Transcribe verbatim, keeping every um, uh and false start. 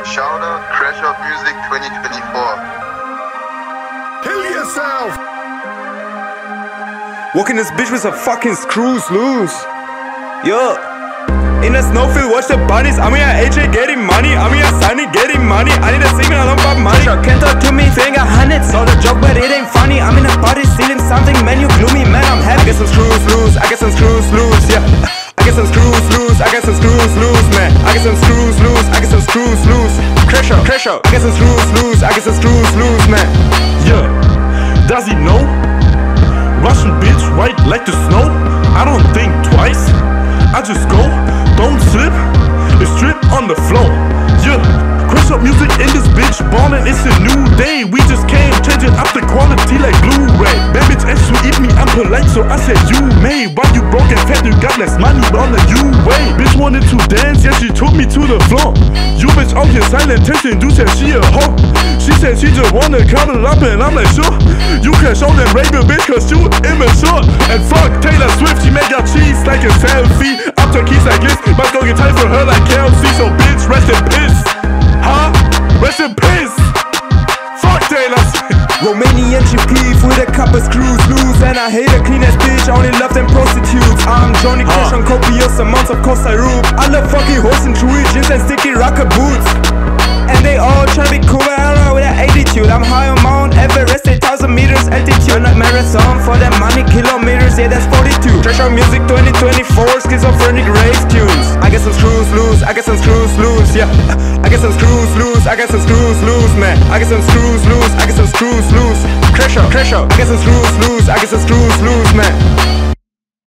Shout out Crash Out Music twenty twenty-four. Kill yourself! Walking this bitch with some fucking screws loose. Yo. In the snowfield, watch the bunnies. I'm here A J getting money. I'm here Sunny getting money. I need a signal, I don't fuck money. Can't talk to me, finger hundreds. Saw the joke, but it ain't funny. I'm in a party stealing something, man, you gloomy, man, I'm happy. I get some screws loose, I get some screws loose, yeah. I get some screws loose, I get some screws loose, man. I get some screws loose, I get some screws loose. Crash out, crash out. I get some screws loose, I get some screws loose, man. Yeah, does he know? Russian bitch, white like the snow. I don't think twice, I just go. Don't slip, it's drip on the floor. Yeah, Crash Out Music in this bitch, ballin', it's a new day. We just came, changing up the quality like Blu-ray. Bad bitch asked to eat me, I'm polite, so I said you may. Why you broke and fat, you got less money, all the you way. Bitch wanted to dance, yeah, she took me to the floor. You bitch out here silent, texting, dude said she a hoe. She said she just wanna cuddle up and I'm like sure. You can show them rape a bitch cause you immature. And fuck Taylor Swift, she make your cheese like a selfie. Up to keys like this, but go get tight for her like Kelsey. So bitch, rest in piss. Huh? Rest in piss. Fuck Taylor Swift. Romanian G P with a couple screws loose. And I hate a clean ass bitch, I only love them prostitutes. I'm Johnny Cash on copious amounts of Costa Roop. I love fucking horse and chewy jeans and sticky rocker boots. And they all try to be cool, but I don't know with that attitude. I'm high on Mount Everest, eight thousand meters altitude. Not marathon for that money, kilometers, yeah that's forty-two. Crash Out Music twenty twenty-four, schizophrenic rave tunes. I get some screws loose, I get some screws loose, yeah. I get some screws loose, I get some screws loose, man. I get some screws loose, I get some screws loose. Crash Out, Crash Out, I get some screws loose, I get some screws loose, man.